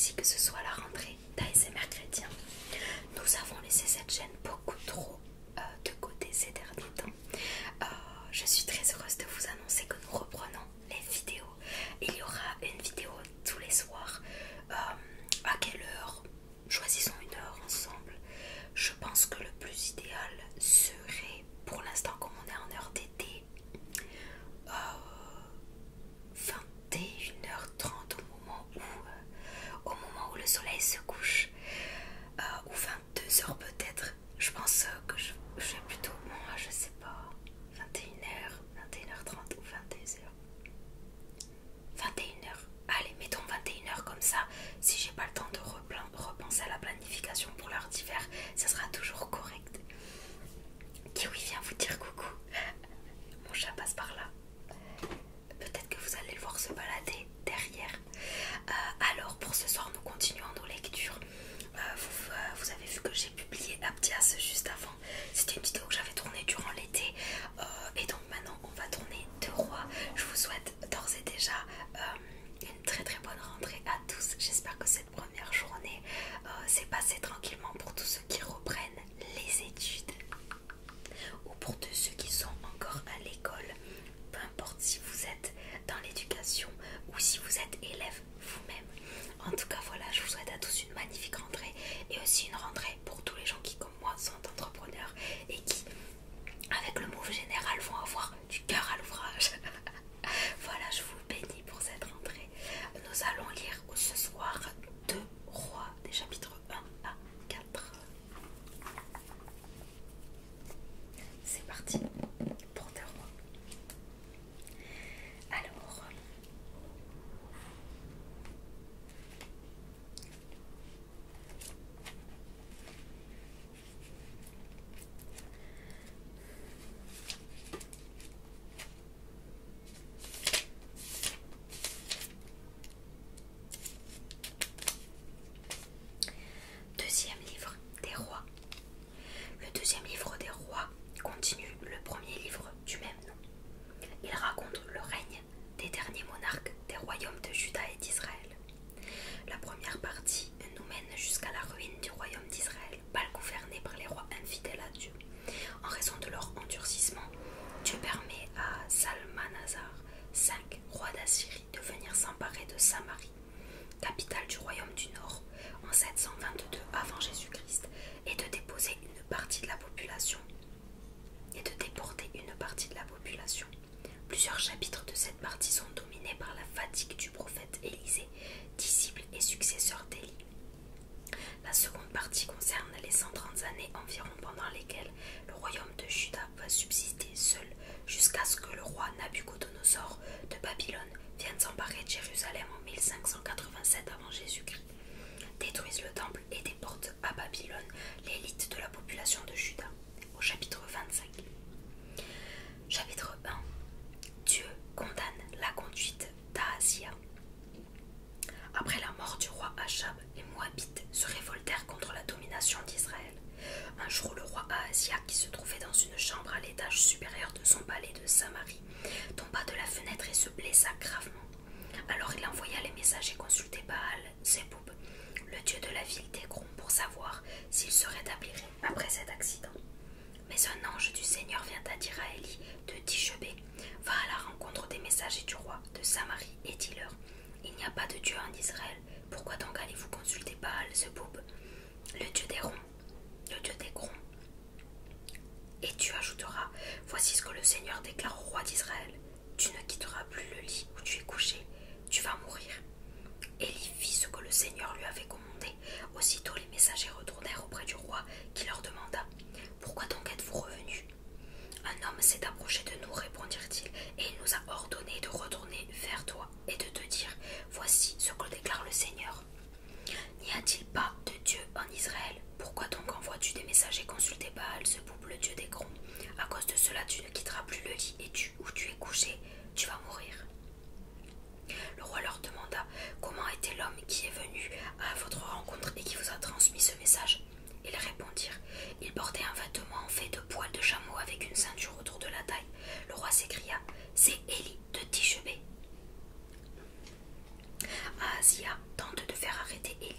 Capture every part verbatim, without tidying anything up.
aussi que ce soit la rentrée d'A S M R chrétien. Nous avons laissé cette chaîne beaucoup trop euh, de côté ces derniers temps. Euh, je suis très heureuse de vous annoncer que nous reprenons les vidéos. Il y aura une vidéo tous les soirs. Euh, à quelle heure? Choisissons une heure ensemble. Je pense que le plus idéal serait, pour l'instant comme on est en heure d'été, euh, vingt et une heures trente au moment où, euh, au moment où le soleil se couche, euh, ou vingt-deux heures peut-être. Je pense euh, que je, je vais plutôt, moi je sais pas, vingt et une heures, vingt et une heures trente ou vingt-deux heures. vingt et une heures. Allez, mettons vingt et une heures comme ça. Si j'ai pas le temps de repenser à la planification pour l'heure d'hiver, ça sera toujours correct. Kiwi vient vous dire coucou. Mon chat passe par là. Peut-être que vous allez le voir se balader derrière. Euh, alors pour ce soir, nous continuons nos lectures. Euh, vous, euh, vous avez vu que j'ai publié Abdias juste avant. C'était une vidéo que j'avais tournée durant l'été. Euh, et donc maintenant, on va tourner Deux Rois. Je vous souhaite d'ores et déjà euh, une très très bonne rentrée à tous. J'espère que cette première journée euh, s'est passée tranquillement pour tous ceux qui reprennent les études. Ou pour tous ceux qui sont encore à l'école. Peu importe si vous êtes dans l'éducation ou si vous êtes élève vous-même. En tout cas voilà, je vous souhaite à tous une magnifique rentrée et aussi une rentrée pour tous les gens qui comme moi sont entrepreneurs et qui avec le mot général vont avoir du cœur à l'ouvrage. Voilà, je vous bénis pour cette rentrée. Nous allons lire ce soir Deux Rois, des chapitres un à quatre. C'est parti pour Deux Rois. Alors, deuxième livre des rois. Le deuxième livre des rois continue le premier livre du même nom. Il raconte le règne des derniers monarques des royaumes de Juda et d'Israël. La première partie nous mène jusqu'à la ruine du royaume d'Israël, mal gouverné par les rois infidèles à Dieu. En raison de leur endurcissement, Dieu permet à Salmanasar, cinq rois d'Assyrie, de venir s'emparer de Samarie, capitale du royaume du Nord, en sept cent vingt-deux avant Jésus-Christ, et de déposer une partie de la population et de déporter une partie de la population. Plusieurs chapitres de cette partie sont dominés par la fatigue du prophète Élisée, disciple et successeur d'Élie. La seconde partie concerne les cent trente années environ pendant lesquelles le royaume de Juda va subsister seul jusqu'à ce que le roi Nabuchodonosor de Babylone vienne s'emparer de Jérusalem en mille cinq cent quatre-vingt-sept avant Jésus-Christ, détruise le temple et déporte à Babylone l'élite de la population de Juda. Au chapitre vingt-cinq. Chapitre un. Dieu condamne la conduite d'Ahazia. Après la mort du roi Achab, les Moabites se révoltèrent contre la domination d'Israël. Un jour, le roi Ahazia, qui se trouvait dans une chambre à l'étage supérieur de son palais de Samarie, tomba de la fenêtre et se blessa gravement. Alors il envoya les messagers consulter Baal Zéboub, le dieu de la ville d'Écron, pour savoir s'il se rétablirait après cet accident. Mais un ange du Seigneur vient à dire à Élie de Tishebé: va à la rencontre des messagers du roi de Samarie et dis-leur: il n'y a pas de Dieu en Israël, pourquoi donc allez-vous consulter Baal Zéboub, le dieu d'Éron, le dieu d'Écron? Et tu ajouteras: voici ce que le Seigneur déclare au roi d'Israël: tu ne quitteras plus le lit où tu es couché, tu vas mourir. Élie fit ce que le Seigneur lui avait commandé. Aussitôt les messagers retournèrent auprès du roi, qui leur demanda: pourquoi donc êtes-vous revenus? Un homme s'est approché de nous, répondirent-ils, et il nous a ordonné de retourner vers toi et de te dire: voici ce que déclare le Seigneur. N'y a-t-il pas de Dieu en Israël? Pourquoi donc envoies-tu des messagers consulter Baal Zéboub, le dieu d'Écron? À cause de cela, tu ne quitteras plus le lit et tu, où tu es couché, tu vas mourir. Le roi leur demanda: comment était l'homme qui est venu à votre rencontre et qui vous a transmis ce message? Ils répondirent: il portait un vêtement en fait de poils de chameau avec une ceinture autour de la taille. Le roi s'écria: c'est Élie de Tishebé. Ahazia tente de faire arrêter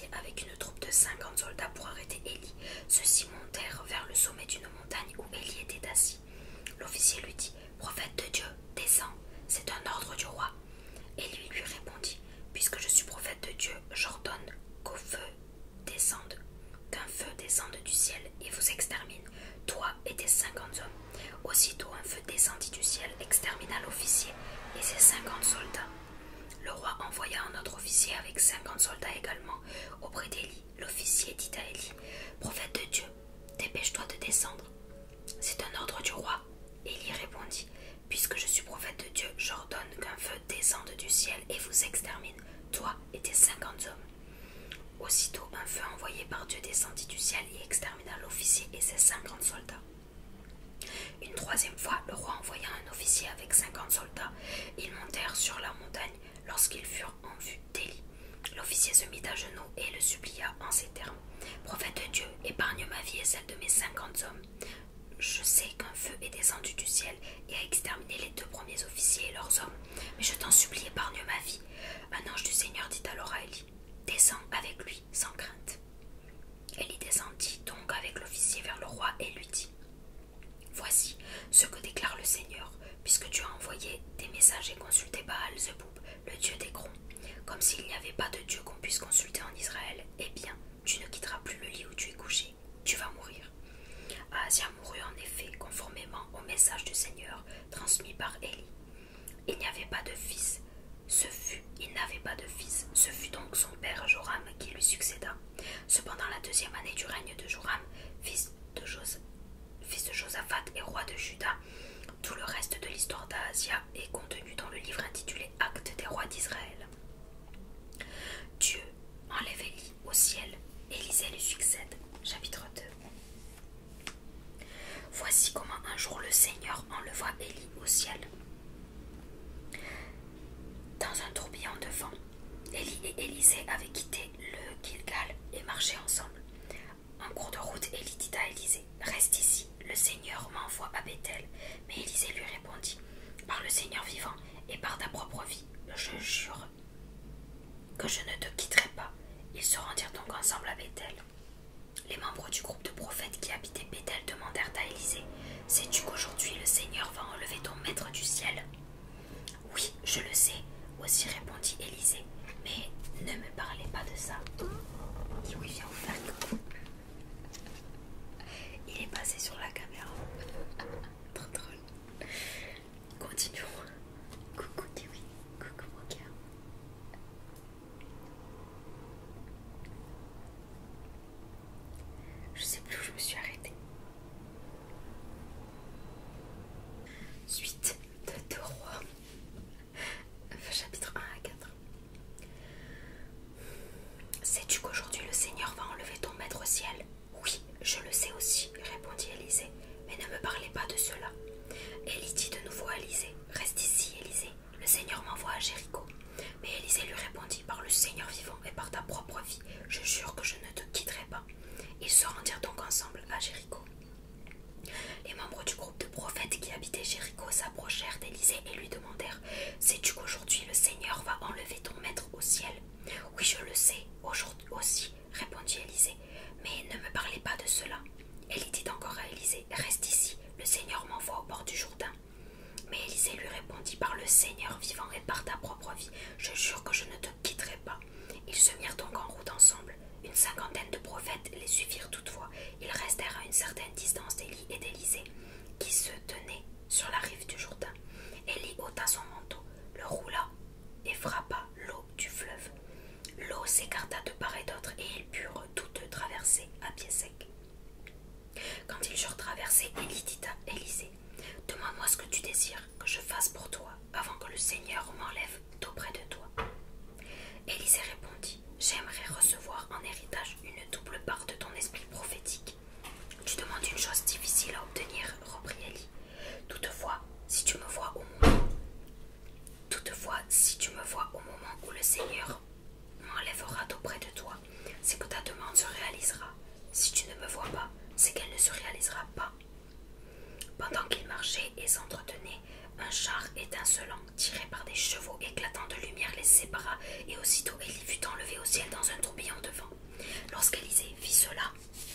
avec une troupe de cinquante soldats pour arrêter Élie. Ceux-ci montèrent vers le sommet d'une montagne où Élie était assis. L'officier lui dit: Prophète de Dieu, descends, c'est un ordre du roi. Élie lui répondit: Puisque je suis prophète de Dieu, j'ordonne qu'au feu descende, qu'un feu descende du ciel et vous extermine, toi et tes cinquante hommes. Aussitôt un feu descendit du ciel, extermina l'officier et ses cinquante soldats. Le roi envoya un autre officier avec cinquante soldats également auprès d'Élie. L'officier dit à Élie: Prophète de Dieu, dépêche-toi de descendre. C'est un ordre du roi. Élie répondit: Puisque je suis prophète de Dieu, j'ordonne qu'un feu descende du ciel et vous extermine, toi et tes cinquante hommes. Aussitôt un feu envoyé par Dieu descendit du ciel et extermina l'officier et ses cinquante soldats. Une troisième fois, le roi envoya un officier avec cinquante soldats. Ils montèrent sur la montagne lorsqu'ils furent en vue d'Élie. L'officier se mit à genoux et le supplia en ces termes: Prophète de Dieu, épargne ma vie et celle de mes cinquante hommes. Je sais qu'un feu est descendu du ciel et a exterminé les deux premiers officiers et leurs hommes, mais je t'en supplie, épargne ma vie. Un ange du Seigneur dit alors à Élie: Descends avec lui sans crainte. Élie descendit donc avec l'officier vers le roi et lui dit: Voici ce que déclare le Seigneur, puisque tu as envoyé des messages et consulté Baal-Zeboub, le dieu d'Écron, comme s'il n'y avait pas de dieu qu'on puisse consulter en Israël, eh bien, tu ne quitteras plus le lit où tu es couché, tu vas mourir. Ahazia mourut en effet conformément au message du Seigneur transmis par Élie. Il n'y avait pas de fils, ce fut, il n'avait pas de fils, ce fut donc son père Joram qui lui succéda. Cependant la deuxième année du règne de Joram, fils de, Jos, fils de Josaphat et roi de Juda, tout le reste de l'histoire d'Ahazia est contenu dans le livre intitulé Actes des rois d'Israël. Dieu enlève Élie au ciel, Élisée lui succède. Chapitre deux. Voici comment un jour le Seigneur enleva Élie au ciel. Dans un tourbillon de vent, Élie et Élisée avaient quitté le Gilgal et marchaient ensemble. En cours de route, Élie dit à Élisée: Reste ici, le Seigneur m'envoie à Béthel. Mais Élisée lui répondit: Par le Seigneur vivant et par ta propre vie, je jure que je ne te quitterai pas. Ils se rendirent donc ensemble à Béthel. Les membres du groupe de prophètes qui habitaient Béthel demandèrent à Élisée: Sais-tu qu'aujourd'hui le Seigneur va enlever ton maître du ciel? Oui, je le sais, aussi répondit Élisée, mais ne me parlez pas de ça. Dis oui, viens vous faire coucou. Il est passé sur la caméra. Trop drôle. Continuons. Coucou Kiwi, coucou mon cœur. Je sais plus où je me suis arrêtée. Suite de deux rois. Chapitre un à quatre. Sais-tu qu'aujourd'hui le Seigneur va enlever ton maître au ciel? Oui, je le sais aussi, répondit Élisée, mais ne me parlez pas de cela. Élie dit de nouveau à Élisée: Reste ici, Élisée, le Seigneur m'envoie à Jéricho. Mais Élisée lui répondit: Par le Seigneur vivant et par ta propre vie, je jure que je ne te quitterai pas. Ils se rendirent donc ensemble à Jéricho. Les membres du groupe de prophètes qui habitaient Jéricho s'approchèrent d'Élisée et lui demandèrent: Sais-tu qu'aujourd'hui le Seigneur va enlever ton maître au ciel? Oui, je le sais, aujourd'hui aussi, répondit Élisée, mais ne me parlez pas de cela. Élie dit encore à Élisée: Reste ici, le Seigneur m'envoie au bord du Jourdain. Mais Élisée lui répondit: Par le Seigneur vivant et par ta propre vie, je jure que je ne te quitterai pas. Ils se mirent donc en route ensemble. Une cinquantaine de prophètes les suivirent toutefois. Ils restèrent à une certaine distance d'Élie et d'Élisée, qui se tenaient sur la rive du Jourdain. Élie ôta son manteau, le roula et frappa l'eau du fleuve. L'eau s'écarta de part et d'autre et ils purent toutes traverser à pied sec. Quand ils eurent traversé, Élie dit à Élisée: Demande-moi ce que tu désires que je fasse pour toi avant que le Seigneur m'enlève d'auprès de toi. Élisée répondit: J'aimerais recevoir en héritage une double part de ton esprit prophétique. Tu demandes une chose difficile à obtenir, reprit Élie. Toutefois, si tu me vois au moment, toutefois, si tu me vois au moment où le Seigneur m'enlèvera d'auprès de toi, c'est que ta demande se réalisera. Si tu ne me vois pas, c'est qu'elle ne se réalisera pas. Pendant qu'ils marchaient et s'entretenaient, un char étincelant, tiré par des chevaux éclatants de lumière, les sépara, et aussitôt Élie fut enlevé au ciel dans un tourbillon de vent. Lorsqu'Élisée vit cela,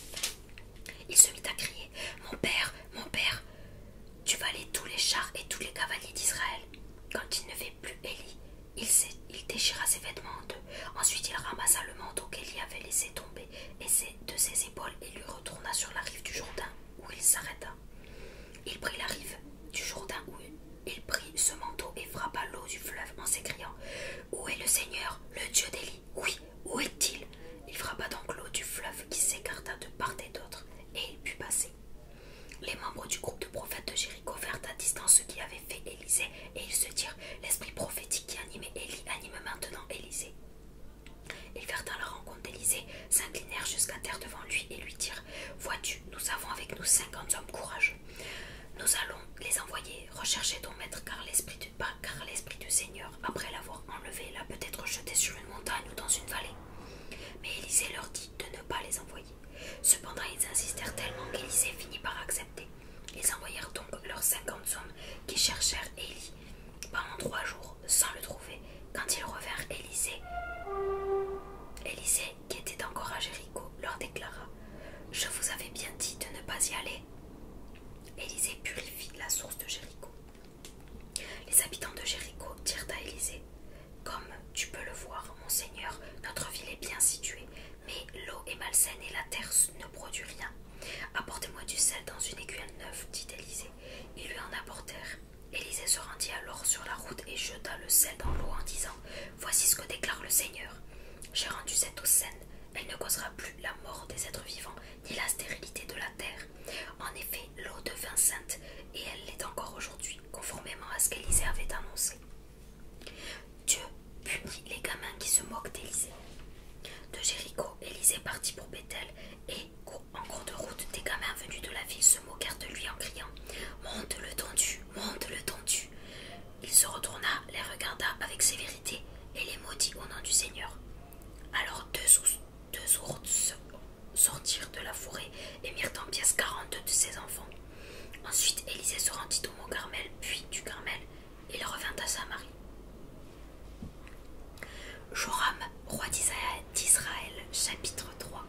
il se mit à crier: Mon père, mon père, tu valais tous les chars et tous les cavaliers d'Israël. Quand il ne vit plus Élie, il, il déchira ses vêtements en deux. Ensuite, il ramassa le manteau qu'Élie avait laissé tomber et ses, de ses épaules et lui retourna sur la rive du Jourdain, où il s'arrêta. Il prit la rive du Jourdain où il prit ce manteau et frappa l'eau du fleuve en s'écriant: Où est le Seigneur, le Dieu d'Élie? Oui, où est-il? Il frappa donc l'eau du fleuve qui s'écarta de part et d'autre, et il put passer. Les membres du groupe de prophètes de Jéricho virent à distance ce qui avait fait Élisée, et ils se dirent: L'esprit prophétique qui animait Élie anime maintenant Élisée. Ils vinrent à la rencontre d'Élisée, s'inclinèrent jusqu'à terre devant lui et lui dirent: Vois-tu, nous avons avec nous cinquante hommes courageux. Nous allons les envoyer rechercher ton maître, car l'esprit du, car l'esprit du Seigneur, après l'avoir enlevé, l'a peut-être jeté sur une montagne ou dans une vallée. Mais Élisée leur dit de ne pas les envoyer. Cependant, ils insistèrent tellement qu'Élisée finit par accepter. Ils envoyèrent donc leurs cinquante hommes qui cherchèrent Élie pendant trois jours sans le trouver. Quand ils revinrent, Élisée, Élisée, qui était encore à Jéricho, leur déclara: Je vous avais bien dit de ne pas y aller. Élisée purifie la source de Jéricho. Les habitants de Jéricho dirent à Élisée: Comme tu peux le voir, mon Seigneur, notre ville est bien située, mais l'eau est malsaine et la terre ne produit rien. Apportez-moi du sel dans une écuelle neuve, dit Élisée. Ils lui en apportèrent. Élisée se rendit alors sur la route et jeta le sel dans l'eau en disant: Voici ce que déclare le Seigneur. J'ai rendu cette eau saine. Elle ne causera plus la mort des êtres vivants, ni la stérilité de la terre. En effet, l'eau devint sainte, et elle l'est encore aujourd'hui, conformément à ce qu'Élisée avait annoncé. Dieu punit les gamins qui se moquent d'Élisée. De Jéricho, Élisée partit pour Béthel, et en cours de route, des gamins venus de la ville se moquèrent de lui en criant: Monte le tondu, monte le tondu. Il se retourna, les regarda avec sévérité, et les maudit au nom du Seigneur. Alors deux ours, deux ours sortirent de la forêt et mirent en pièces quarante-deux de ses enfants. Ensuite, Élisée se rendit au mont Carmel, puis du Carmel, et il revint à Samarie. Joram, roi d'Israël, chapitre trois.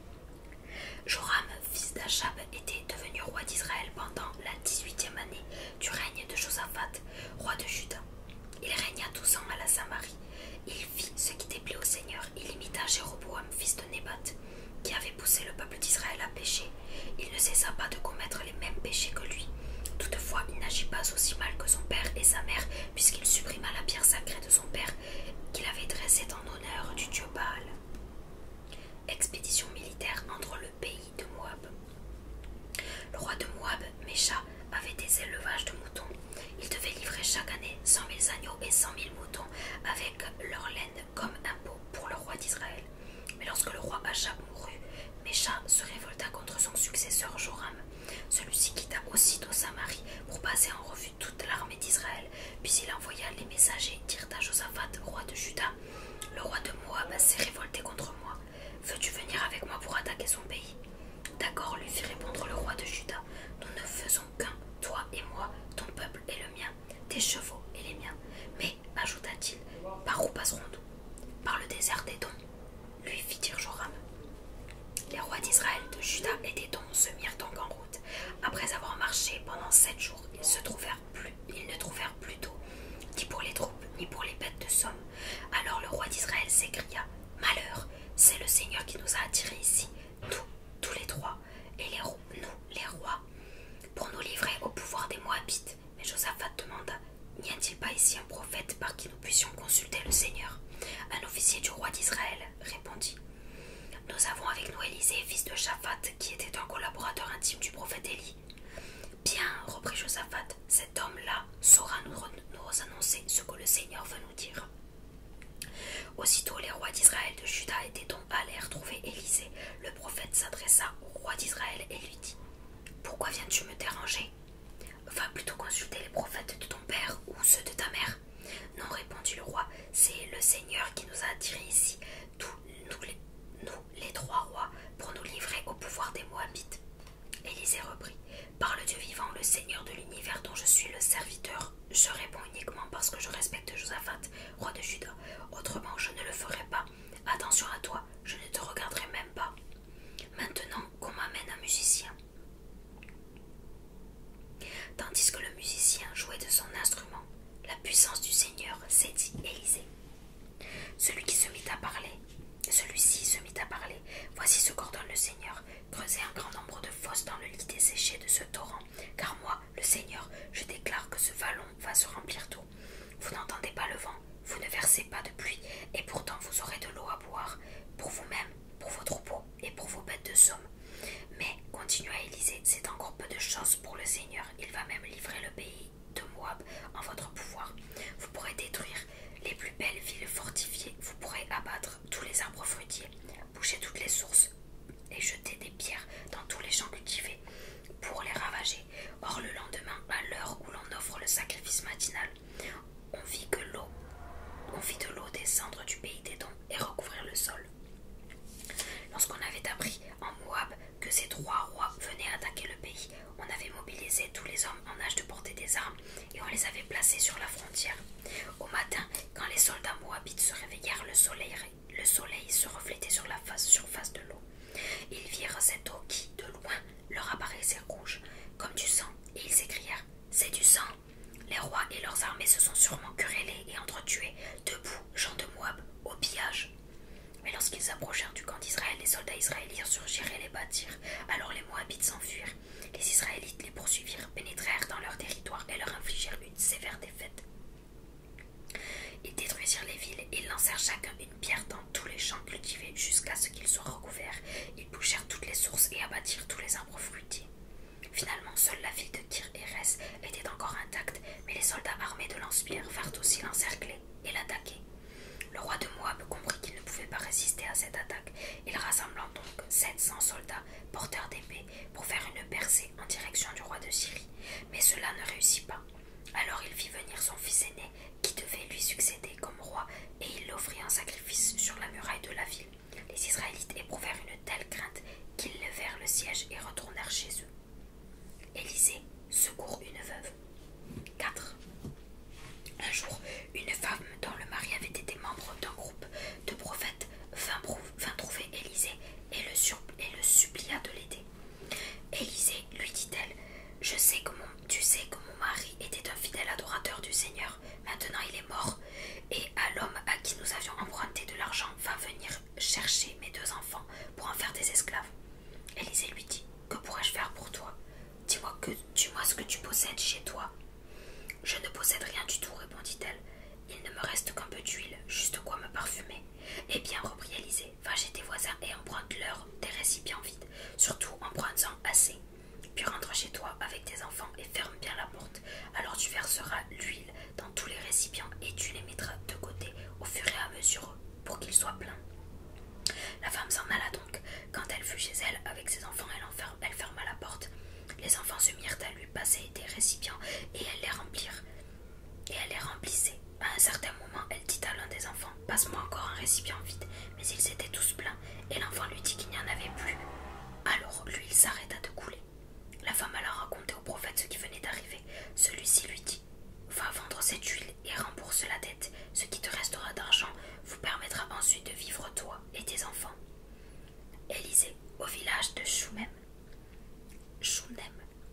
Joram, fils d'Achab, était devenu roi d'Israël pendant la dix-huitième année du règne de Josaphat, roi de Juda. Il régna douze ans à la Samarie. Il fit ce qui déplaît au Seigneur. Il imita Jéroboam, fils de Nébat, qui avait poussé le peuple d'Israël à pécher. Il ne cessa pas de commettre les mêmes péchés que lui. Toutefois, il n'agit pas aussi mal que son père et sa mère, puisqu'il supprima la pierre sacrée de son père, qu'il avait dressée en honneur du dieu Baal. Expédition militaire entre le pays de Moab. Le roi de Moab, Mécha, avait des élevages de moutons. Il devait livrer chaque année cent mille agneaux et cent mille moutons avec leur laine comme impôt pour le roi d'Israël. Mais lorsque le roi Achab mourut, Mécha se révolta contre son successeur Joram. Celui-ci quitta aussitôt Samarie pour passer en revue toute l'armée d'Israël. Puis il envoya les messagers dire à Josaphat, roi de Juda: Le roi de Moab s'est révolté contre moi. Veux-tu venir avec moi pour attaquer son pays? D'accord, lui fit répondre le roi de Juda. Nous ne faisons qu'un, toi et moi, ton peuple et le mien, tes chevaux et les miens. Mais, ajouta-t-il, par où passerons-nous? Par le désert d'Édom, lui fit dire Joram. Les rois d'Israël, de Juda et d'Édom se mirent donc en route. Après avoir marché pendant sept jours, ils se trouvèrent plus, ils ne trouvèrent plus d'eau, ni pour les troupes, ni pour les bêtes de somme. Alors le roi d'Israël s'écria: Malheur, c'est le Seigneur qui nous a attirés ici, nous, tous les trois, et les, nous, les rois, pour nous livrer au pouvoir des Moabites. Mais Josaphat demanda: N'y a-t-il pas ici un prophète par qui nous puissions consulter le Seigneur? Un officier du roi d'Israël répondit: Nous avons avec nous Élisée, fils de Shaphat, qui était un collaborateur intime du prophète Élie. Bien, reprit Josaphat, cet homme-là saura nous, nous annoncer ce que le Seigneur veut nous dire. Aussitôt les rois d'Israël, de Juda et d'Édom allèrent trouver Élisée. Le prophète s'adressa au roi d'Israël et lui dit: Pourquoi viens-tu me déranger? Va plutôt consulter les prophètes de ton père ou ceux de ta mère. Non, répondit le roi, c'est le Seigneur qui nous a attirés ici, tous nous les, nous, les trois rois, pour nous livrer au pouvoir des Moabites. Élisée reprit: Par le Dieu vivant, le Seigneur de l'univers dont je suis le serviteur, je réponds uniquement parce que je respecte Josaphat, roi de Juda. Autrement, je ne le ferai pas. Attention à toi, Voici ce qu'ordonne le Seigneur. Creusez un grand nombre de fosses dans le lit desséché de ce torrent, car moi, le Seigneur, je déclare que ce vallon va se remplir d'eau. Vous n'entendez pas le vent, vous ne versez pas de pluie, et pourtant vous aurez de l'eau à boire, pour vous-même, pour vos troupeaux et pour vos bêtes de somme. Mais, continua Élisée, c'est encore peu de choses pour le Seigneur. Il va même livrer le pays de Moab en votre pouvoir. Vous pourrez détruire les plus belles villes fortifiées, vous pourrez abattre tous les arbres fruitiers, boucher toutes les sources et jeter des pierres dans tous les champs cultivés pour les ravager. Or le lendemain, à l'heure où l'on offre le sacrifice matinal, on vit que l'eau, on vit de l'eau descendre du pays d'Édom et recouvrir le sol. Lorsqu'on avait appris en Moab que ces trois rois venaient attaquer le pays, on avait mobilisé tous les hommes en âge de porter des armes et on les avait placés sur la frontière. Au matin, quand les soldats moabites se réveillèrent, le soleil, le soleil se reflétait sur la face, surface de l'eau. Ils virent cette eau qui, de loin, leur apparaissait rouge, comme du sang, et ils s'écrièrent « C'est du sang !» Les rois et leurs armées se sont sûrement querellés et entretués, debout, gens de Moab, au pillage. Mais lorsqu'ils approchèrent du camp d'Israël, les soldats israéliens surgirent et les battirent. Alors les Moabites s'enfuirent. Les Israélites les poursuivirent, pénétrèrent dans leur territoire et leur infligèrent une sévère défaite. Ils détruisirent les villes et lancèrent chacun une pierre dans tous les champs cultivés jusqu'à ce qu'ils soient recouverts. Ils bouchèrent toutes les sources et abattirent tous les arbres fruitiers. Finalement, seule la ville de Kir-Hérès était encore intacte, mais les soldats armés de lance-pierres vinrent aussi l'encercler et l'attaquer. Le roi de Moab comprit qu'il ne pouvait pas résister à cette attaque. Il rassembla donc sept cents soldats porteurs d'épées pour faire une percée en direction du roi de Syrie. Mais cela ne réussit pas. Alors il fit venir son fils aîné qui devait lui succéder comme roi et il l'offrit en sacrifice sur la muraille de la ville. Les Israélites éprouvèrent une telle crainte qu'ils levèrent le siège et retournèrent chez eux. Élisée secourt une veuve. quatre. Un jour, une femme dont le mari avait été membre d'un groupe de prophètes vint, vint trouver Élisée et le, sur, et le supplia de l'aider. Élisée, lui dit-elle, je sais que mon, tu sais que mon mari était un fidèle adorateur du Seigneur. Maintenant il est mort, et à l'homme à qui nous avions emprunté de l'argent va venir chercher mes deux enfants pour en faire des esclaves. Élisée lui dit, que pourrais-je faire pour toi? Dis-moi que, dis-moi ce que tu possèdes chez toi. Je ne possède rien du tout, répondit-elle. Il ne me reste qu'un peu d'huile, juste quoi me parfumer. Eh bien, reprit Élisée, va chez tes voisins et emprunte-leur des récipients vides, surtout emprunte-en assez. Puis rentre chez toi avec tes enfants et ferme bien la porte. Alors tu verseras l'huile dans tous les récipients et tu les mettras de côté au fur et à mesure pour qu'ils soient pleins. La femme s'en alla donc. Quand elle fut chez elle avec ses enfants, elle, enferme, elle ferma la porte. Les enfants se mirent à lui passer des récipients et elle les remplirent. Et elle les remplissait. À un certain moment, elle dit à l'un des enfants, « Passe-moi encore un récipient vide. » Mais ils étaient tous pleins et l'enfant lui dit qu'il n'y en avait plus. Alors l'huile s'arrêta de couler. La femme alla raconter au prophète ce qui venait d'arriver. Celui-ci lui dit, « Va vendre cette huile et rembourse la dette. Ce qui te restera d'argent vous permettra ensuite de vivre toi et tes enfants. » Élisée, au village de Chounem. Chounem.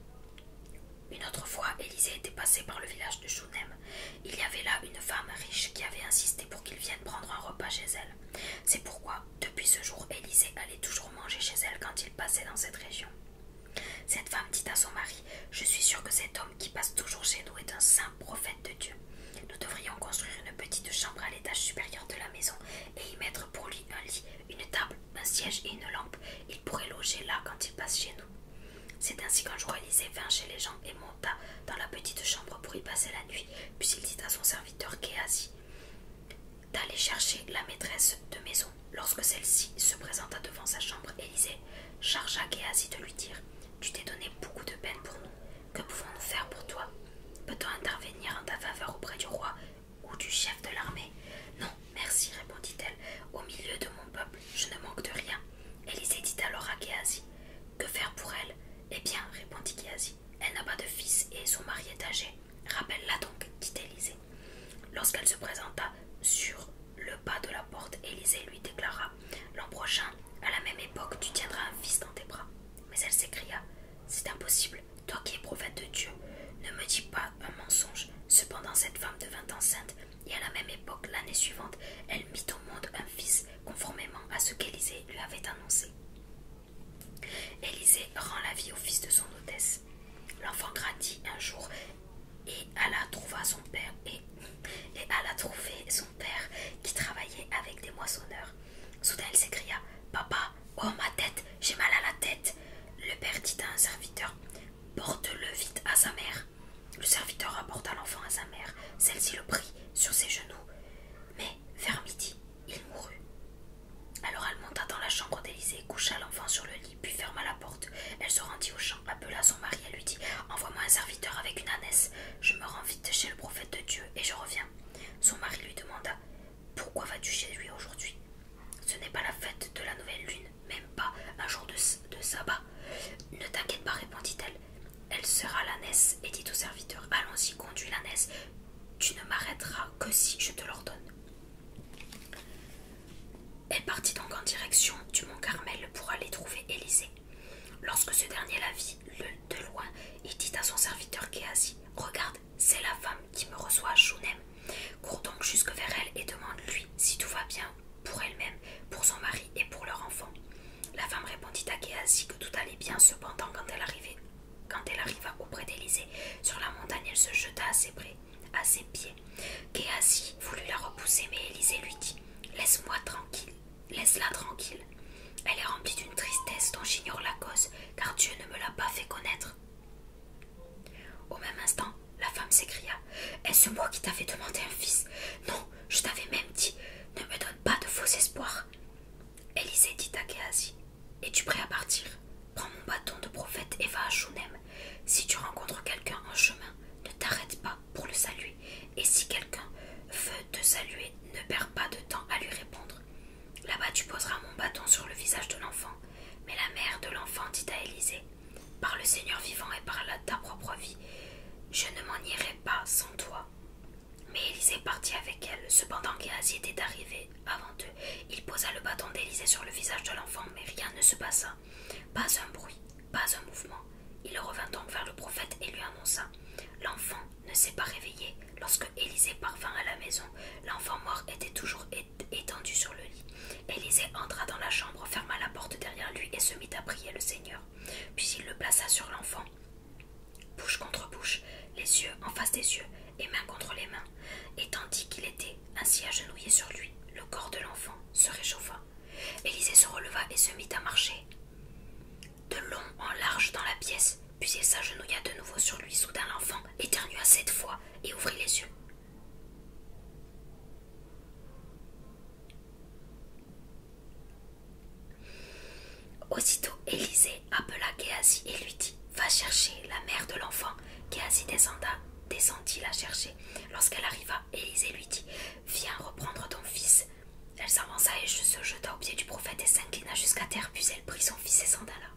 Une autre fois, Élisée était passé par le village de Chounem. Il y avait là une femme riche qui avait insisté pour qu'il vienne prendre un repas chez elle. C'est pourquoi, depuis ce jour, Élisée allait toujours manger chez elle quand il passait dans cette région. Cette femme dit à son mari, « Je suis sûre que cet homme qui passe toujours chez nous est un saint prophète de Dieu. Nous devrions construire une petite chambre à l'étage supérieur de la maison et y mettre pour lui un lit, une table, un siège et une lampe. Il pourrait loger là quand il passe chez nous. » C'est ainsi qu'un jour Élisée vint chez les gens et monta dans la petite chambre pour y passer la nuit. Puis il dit à son serviteur Géasi d'aller chercher la maîtresse de maison. Lorsque celle-ci se présenta devant sa chambre, Élisée chargea Géasi de lui dire, « Tu t'es donné beaucoup de peine pour nous. Que pouvons-nous faire pour toi? Peut-on intervenir en ta faveur auprès du roi ou du chef de l'armée? » « Non, merci, répondit-elle. Au milieu de mon peuple, je ne manque de rien. » Élisée dit alors à Géasi, « Que faire pour elle? » « Eh bien, répondit Géasi, elle n'a pas de fils et son mari est âgé. Rappelle-la donc, dit Élisée. Lorsqu'elle se présenta sur le pas de la porte, Élisée lui déclara, l'an prochain, à la même époque, tu tiendras un fils dans tes bras. Mais elle s'écria, c'est impossible, toi qui es prophète de Dieu, ne me dis pas un mensonge. Cependant, cette femme devint enceinte, et à la même époque, l'année suivante, elle mit au monde un fils, conformément à ce qu'Élisée lui avait annoncé. fais-tu chez lui aujourd'hui? Ce n'est pas la fête de la nouvelle lune, même pas un jour de, de sabbat. Ne t'inquiète pas, répondit-elle. Elle serra l'ânesse et dit au serviteur: allons-y, conduis l'ânesse. Tu ne m'arrêteras que si je te l'ordonne. Elle partit donc en direction du mont Carmel pour aller trouver Élisée. Lorsque ce dernier la vit de loin, il dit à son serviteur Géasi: regarde, c'est la femme qui me reçoit à Chounem. Cours donc jusque vers elle et demande-lui si tout va bien pour elle-même, pour son mari et pour leur enfant. La femme répondit à Géasi que tout allait bien. Cependant, quand elle, arrivait, quand elle arriva auprès d'Élisée sur la montagne, elle se jeta à ses, prés, à ses pieds. Géasi voulut la repousser, mais Élisée lui dit: laisse-moi tranquille, laisse-la tranquille. Elle est remplie d'une tristesse dont j'ignore la cause, car Dieu ne me l'a pas fait connaître. Au même instant, la femme s'écria: est-ce moi qui t'avais demandé un fils? Non, je t'avais même dit: ne me donne pas de faux espoirs. Élisée dit à Géasi: es-tu prêt à partir? Prends mon bâton de prophète et va à Chounem. Si tu rencontres quelqu'un en chemin, ne t'arrête pas pour le saluer, et si quelqu'un veut te saluer, ne perds pas de temps à lui répondre. Là-bas tu poseras mon bâton sur le visage de l'enfant. Mais la mère de l'enfant dit à Élisée: par le Seigneur vivant et par la ta propre vie, je ne m'en irai pas sans toi. Mais Élisée partit avec elle. Cependant Géasi était arrivé avant eux. Il posa le bâton d'Élisée sur le visage de l'enfant, mais rien ne se passa. Pas un bruit, pas un mouvement. Il revint donc vers le prophète et lui annonça: l'enfant ne s'est pas réveillé. Lorsque Élisée parvint à la maison, l'enfant mort était toujours étendu sur le lit. Élisée entra dans la chambre, ferma la porte derrière lui et se mit à prier le Seigneur. Puis il le plaça sur l'enfant, bouche contre bouche, les yeux en face des yeux et main contre les mains. Et tandis qu'il était ainsi agenouillé sur lui, le corps de l'enfant se réchauffa. Élisée se releva et se mit à marcher de long en large dans la pièce. Puis il s'agenouilla de nouveau sur lui. Soudain l'enfant éternua sept fois et ouvrit les yeux. Aussitôt Élisée appela Géasi et lui dit: va chercher la mère de l'enfant. Géasi descenda, descendit la chercher. Lorsqu'elle arriva, Élisée lui dit: viens reprendre ton fils. Elle s'avança et se jeta aux pieds du prophète et s'inclina jusqu'à terre, puis elle prit son fils et s'en alla.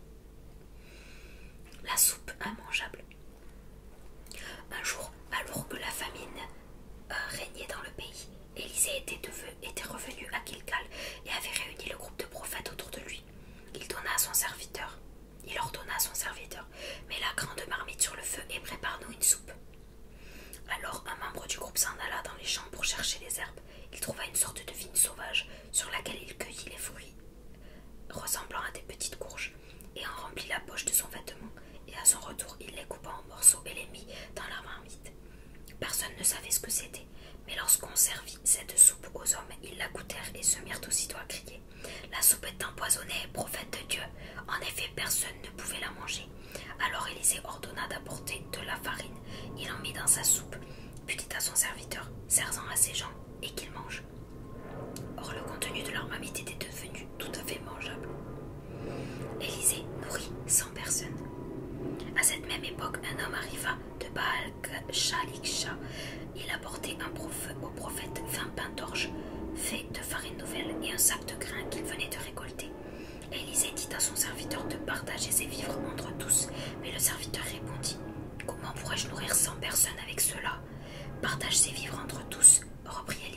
La soupe immangeable. Un jour, alors que la famine euh, régnait dans le pays, Élisée était, était revenu à Gilgal et avait réuni le groupe de prophètes autour de lui. Il donna à son serviteur, il ordonna à son serviteur: mets la grande marmite sur le feu et prépare-nous une soupe. Alors un membre du groupe s'en alla dans les champs pour chercher les herbes. Il trouva une sorte de vigne sauvage sur laquelle il cueillit les fruits ressemblant à des petites courges et en remplit la poche de son vêtement. Et à son retour, il les coupa en morceaux et les mit dans la marmite. Personne ne savait ce que c'était, mais lorsqu'on servit cette soupe aux hommes, ils la goûtèrent et se mirent aussitôt à crier: la soupe est empoisonnée, prophète de Dieu. En effet, personne ne pouvait la manger. Alors Élisée ordonna d'apporter de la farine. Il en mit dans sa soupe, puis dit à son serviteur: sers-en à ces gens et qu'ils mangent. Or le contenu de leur marmite était devenu tout à fait mangeable. Élisée nourrit cent personnes. À cette même époque, un homme arriva de Baal-Shaliksha. Il apportait un prophète, au prophète vingt pains d'orge faits de farine nouvelle et un sac de grains qu'il venait de récolter. Élisée dit à son serviteur de partager ses vivres entre tous, mais le serviteur répondit: comment pourrais-je nourrir cent personnes avec cela? Partage ses vivres entre tous, reprit